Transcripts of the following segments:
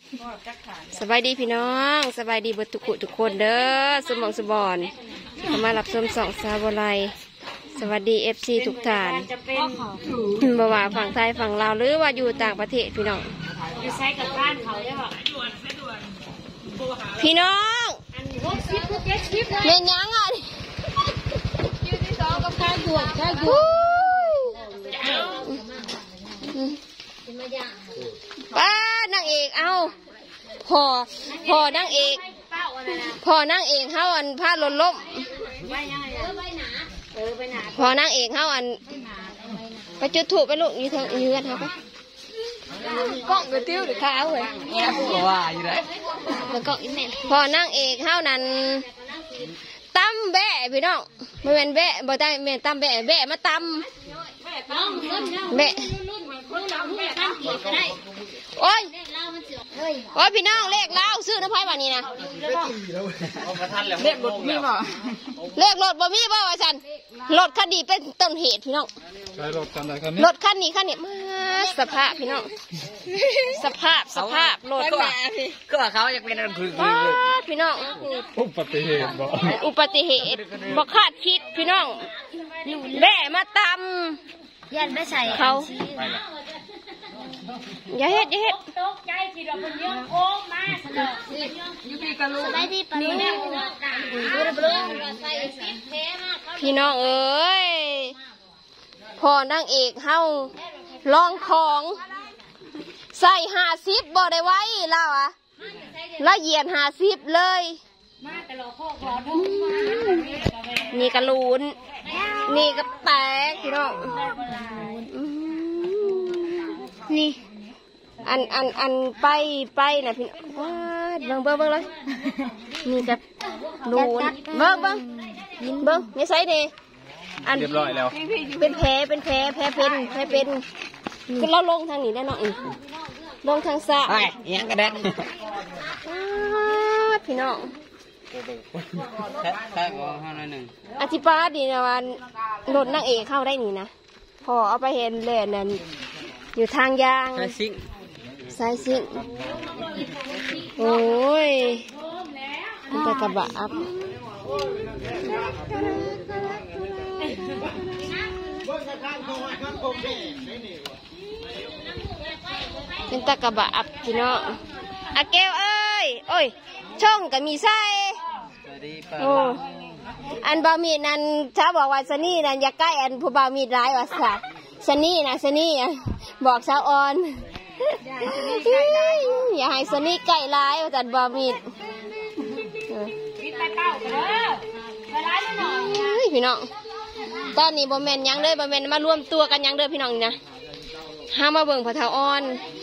สบายดีพี่น้องสบายดีเบิดทุกคนเด้อสมองสบอนมารับชมสองสาวไลสวัสดีFC ทุกท่านบ่ว่าฝั่งไทยฝั่งลาวหรือว่าอยู่ต่างประเทศพี่น้องอยู่ใช้กับบ้านเขาได้ป่ะพี่น้องเล่นยังอ่ะคิวที่สองกับข้าวบวกข้าวบวกป้านางเอกเอาพอนางเอกเฮาอันพาหล่นล้มพอนางเอกเฮาอันไปจุดถูกไปลูกอยู่ทางยืนครับกล้องกระติ้วหรือข้าวเลยว่าอยู่ไหนพอนางเอกเฮานั้นตั้มแบะพี่น้องไม่เป็นแบะบ่ได้แม่ตั้มแบะมาตั้มแบะโอ้ยพี่น้องเลขเล่าซื้อน้ำพายวันนี้นะเลขรถมีบ่เลขรถบ่มีบ่ว่าฉันรถคันนี้เป็นต้นเหตุพี่น้องรถคันไหนคันนี้รถคันนี้มาสภาพพี่น้องสภาพรถก็เขาอยากเป็นอะไรคือพี่น้องอุบัติเหตุบ่คาดคิดพี่น้องแบะมาตำยันไม่ใส่เขาอย่าเฮ็ดตกใจที่เราเป็นย่องโค้งมาสนอยูบีกะลูได้ที่ปะลูพี่น้องเอ้ยพอนางเอกเฮาลองของใส่50บ่ได้ไว้แล้วอ่ะละเอียด50เลยนี่กระลูนนี่ก็แตกพี่น้องนี่อันไปนะพี่ว้าเบิ่งเลยนี่กับลูนเบิ่งไม่ใช่เด้อันเรียบร้อยแล้วเป็นแผลเป็นก็เราลงทางนี้ได้เนาะลงทางซ้ายยังกระเด็นพี่น้องใช่บ่ห้าหนึ่งอธิบายดีนะวันรถนางเอกเข้าได้นี่นะพอเอาไปเห็นเลยนั่นอยู่ทางยางสายซิ่งโอ้ยมันจะกระบะอัพเป็นตะกระบะอัพพี่น้องอาเกลเอ้ยโอ้ยช่องก็มีไส้โอ้อันบามีนั่นถ้าบอกว่าสนี่นั่นอย่าใกล้อันผู้บามีร้ายว่าสักสนี่บอกชาวออนอย่าให้สนี่ใกล้ร้ายว่าจันบามีพี่น้องตอนนี้บอมแมนยังเลยบอมแมนมารวมตัวกันยังเลยพี่น้องนะห้ามาเบิ่งพระเท้าอ่อน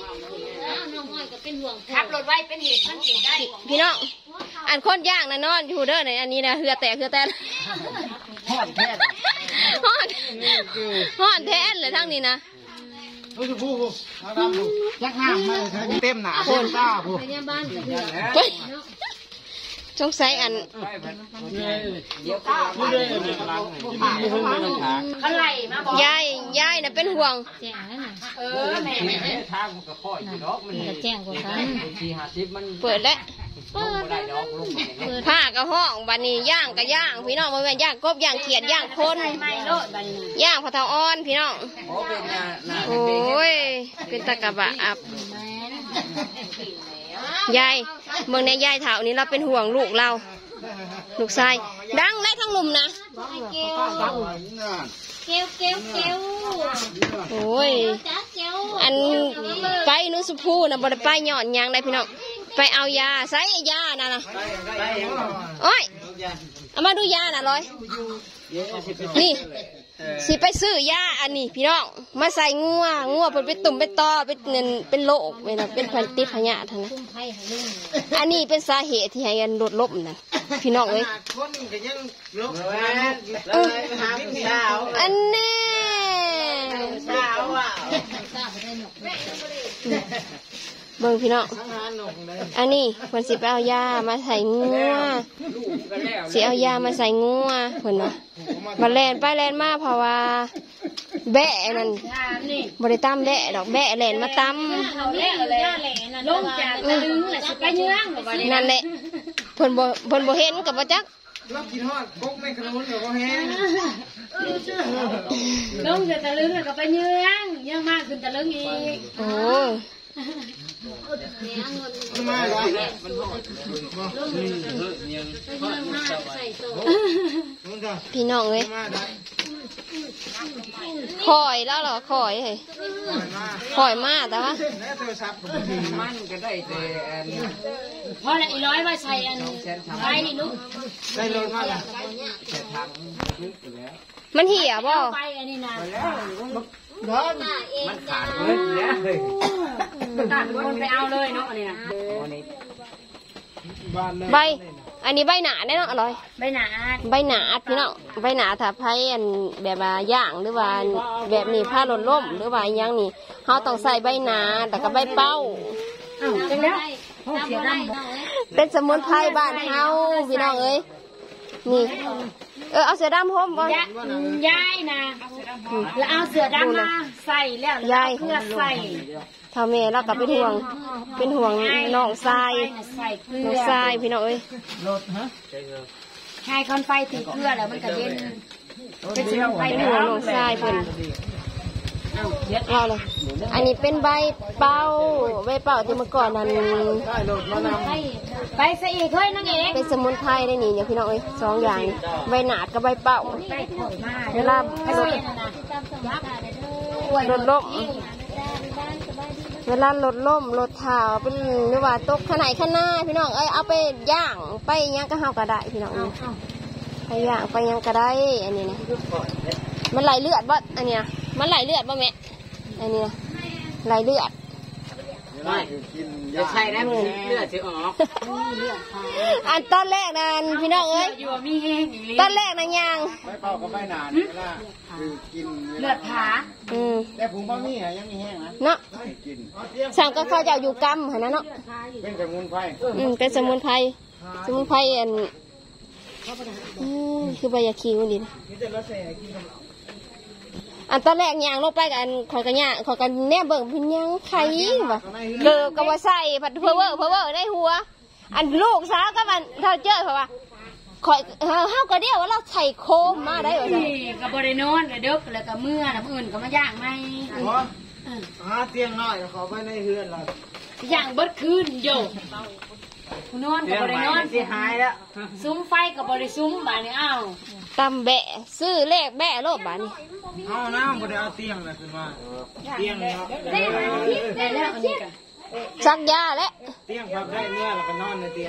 ขับรถไว้เป็นเหตุมันเกิดได้พี่น้องอันคนย่างนะนอนอยู่เด้อในอันนี้นะเหือแตกห่อนแท้เลยทั้งนี้นะยักษ์น้ำมาเต็มหนาคนตาผู้สงสัยอันยายน่ะเป็นห่วงทางมันก็ค่อยดอกมันแจ้งกว่ากัน 40มันเปิดแล้วผ้ากระห้องบันนี้ย่างกับย่างพี่น้องมาเป็นย่างกบย่างเขียดย่างคนย่างพะเทาอ่อนพี่น้องโอ้ยเป็นตะกะบะอับยายเมืองในยายเถานี้เราเป็นห่วงลูกเราลูกชายดังได้ทั้งหนุ่มนะเกลโอ้ยอันไปนุสุพูนะบริไปหย่อนยางได้พี่น้องไปเอายาใส่ยาน่ะนะโอ้ยเอามาดูยาน่ะร้อยนี่สิไปซื้อยาอันนี้พี่น้องมาใส่งัวเป็นตุ่มเป็นตอเป็นโรคเป็นพันติดพยาธินะอันนี้เป็นสาเหตุที่ให้กันลดลบนะพี่น้องเลยอันนี้เบิ่งพี่น้องอันนี้เพิ่นสิไปเอายามาใส่งัวสิเอายามาใส่งัวเพิ่นว่ามาแล่นไปแล่นมาเพราะว่าแบะนั่นบ่ได้ตำแบะดอกแบะแล่นมาตำลงจากตะลึงแหละสิไปเยื้องนั่นแหละเพิ่นบ่เห็นกับบ่จักเรากินทอดกบไม่ขนุนหรือว่าแห้งลงจากตะลึงแล้วก็ไปเยื้องมากขึ้นตะลึงอีกโอ้มาแล้วพี่น้องเอ้ยคอยแล้วเหรอคอยเฮ้ยคอยมาแต่ว่ามันก็ได้แต่พอละอีร้อยว่าใส่อันไว้นี่ลูกได้เลยมากเลยมันเหี่ยบ่ไปอันนี้นะมันขาดเลยแล้วเลยตัดคนไปเอาเลยเนาะอันนี้นะใบอันนี้ใบหนาแน่นอนอร่อยใบหนาใบหนาพี่น้องใบหนาถ้าไผอันแบบว่าย่างหรือว่าแบบนี้ผ้าหล่นล่มหรือว่าอย่างนี้เฮาต้องใส่ใบหนาแต่ก็ใบเป้าอ้าวจังแล้วห้องเสียดำเป็นสมุนไพรบ้านเฮาพี่น้องเอ้ยนี่เอาเสือดำพร้อมก่อนยายนะแล้วเอาเสือดำมาใส่แล้วเพื่อใส่ถ้าแม่เราก็เป็นห่วงน้องทรายใส่เกลืน้องอทรายพี่น้องเอ้ยให้คอนไฟติดเกลือแล้วมันก็เย็นเป็นสมุนไพรเป็นห่วงน้องทรายเพิ่นเอาเอาเลยอันนี้เป็นใบเป้าที่เมื่อก่อนนั้นไปซะอีกเฮ้ยนั่งเองเป็นสมุนไพรได้นี่เนี่ยพี่น้องเอ้ยสองอย่างใบหนาดกับใบเป้าเวลาลดล่มเวลาลดล่มลดเท้าเป็นหรือว่าตกขนาดข้างหน้าพี่น้องเอ้ยเอาไปย่างไปย่างก็เฮาก็ได้พี่น้องไปย่างไปย่างก็ได้อันนี้นะมันไหลเลือดบ่อันเนี้ยมันไหลเลือดบ่แม่อันนี้นะไหลเลือดไม่จะใช่ได้เลือดจะออกอันตอนแรกนั่นพี่น้องเอ้ยอยู่มีเองตอนแรกนั่นยังไม่เป่าก็ไม่นานนะคือกินเลือดผาแต่ผมว่านี่ยังมีแห้งนะเนาะกินสั่งก็เขาจะเอาอยู่กำหันนะเนาะเป็นสมุนไพรเป็นสมุนไพรอันคือใบยาคิวนี่นะอันตอนแรกยางลงไปกันขอยกันยางขอยกันแน่เบิ่งพินยังไข่ว่ะเกิดกับว่าใส่ผัดเพอเวอร์ได้หัว อันลูกสาวก็มันเท่าเจอเพราะว่าขอยเฮาก็เดียวว่าเราใส่โคมมาได้ว่ากับบริโนอนเด็กแล้วก็เมื่อน้ำอื่นก็มาย่างไหมหาเตียงน้อยขอไปในเฮือนเราย่างเบิดคืนโยนอนกับบริโนอนเสียหายแล้วซุ้มไฟกับบริซุ้มบ้านนี้อ้าวตำแบะซื้อเลขแบะโลบบานี่เอาน้ำก็ได้เอาเตียงเลยขึ้นมาเตียงเนาะได้แล้วอันนี้กันซักยาและเตียงพับได้เมื่อเราก็นอนในเตียง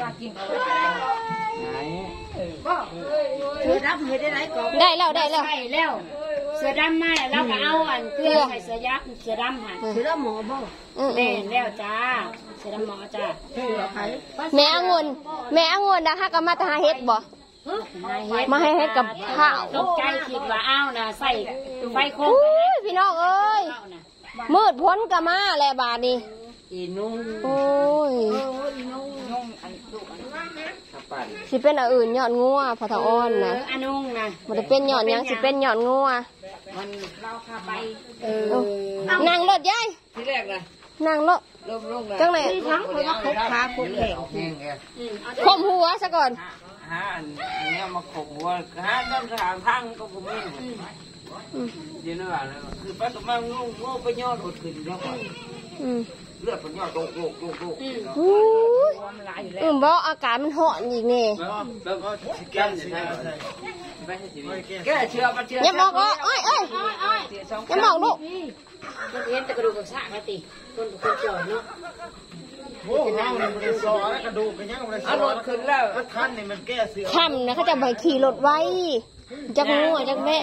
ได้แล้วใส่แล้วเสือดำมาแล้วก็เอาอันเกลือใส่เสือดำหันเสือหมอบ่แม่แล้วจ้าเสือดำหมอจ้าแม่องุ่นนะคะก็มาหาเฮ็ดบ่มาให้เฮ็ดกับข้าวตกใจคิดว่าอ้าวนะใส่ไฟโคมพี่น้องเอ้ยมืดพ้นก็มาแล้วบาดนี้อีนุ่งโอ้ยนุ่งอันตุอันขับปั่นสิเป็นอันอื่นยอดงัวพอทอ่อนนะอันนุ่งนะมันจะเป็นยอดยังสิเป็นยอดงัวมันเล่าพาไปนั่งรถยายที่แรกเลยนั่งรถลงเลยจังไหนคบขาคบแข็งแข็งแกคมหัวซะก่อนหาอันนี้มาขบหัวหาต้นทางทางก็ผมไม่เดี๋ยวนั่นแหละคือปัจจุบันงูไปยอดหดขึ้นแล้วก่อนเลือดมันยอดโตบ่อากาศมันร้อนอีกนี่แล้วก็แก้ใช่ไหมแก้เชื่อมาเชื่ออย่าบอกว่าเอ้ยอย่าบอกลูกมันเห็นแต่กระดูกกับซากติคนจ่อยเนาะโอ้โหเราเนี่ยมันซอแล้วกระดูกกันยังมันซเอาอรถขึ้นแล้วคันนี่มันแก้เสือค่ำนะเขาจะไปขี่รถไว้จักงัวจักแม่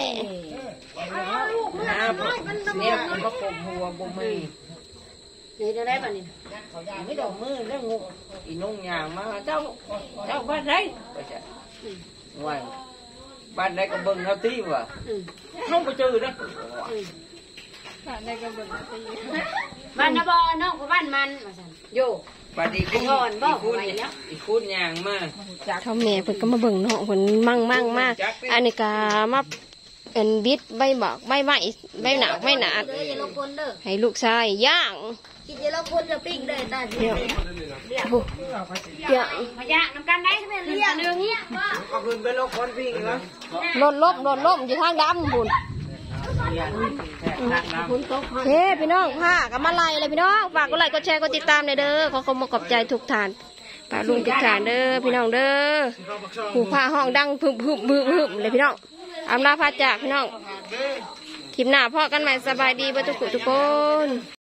เนี่ยมันมาขบหัวบ่มือนี่จะได้ป่ะนี่ไม่ดอกมือแล้วงูอีนุ่งยางมาเจ้าบ้านไหนว่าบ้านไหนก็เบิ่งเขาที่ว่ะน้องไปเจอได้บ้านนะบ่น้องกับบ้านมันมาสั่นโยบัดนี้คุณอีคุณยางมากเท่าแม่เพิ่นก็มาเบิ่งน้องเพิ่นมั่งมากอันนี้ก็มาเป็นบิดใบบอกใบไม้ใบหนากไม่หนาดให้ลูกชายย่างกินเยอะแล้วคนจะปิ้งเลยตาเดียวย่างมายากน้ำกันได้ใช่ไหมเรื่องนึงเนี่ยเอาคืนไปโลกคนวิ่งแล้วรถล้มอยู่ทางดำพุ่นเฮ้พี่น้องผ้ากับมาไล่เลยพี่น้องฝากกดไลค์กดแชร์กดติดตามเลยเด้อขอขอบใจทุกท่านป้าลุงทุกท่านเด้อพี่น้องเด้อหูผ้าห้องดังพึบเลยพี่น้องอำลาพาจากพี่น้องคลิปหน้าพ่อกันใหม่สบายดีเบ่ทุกคน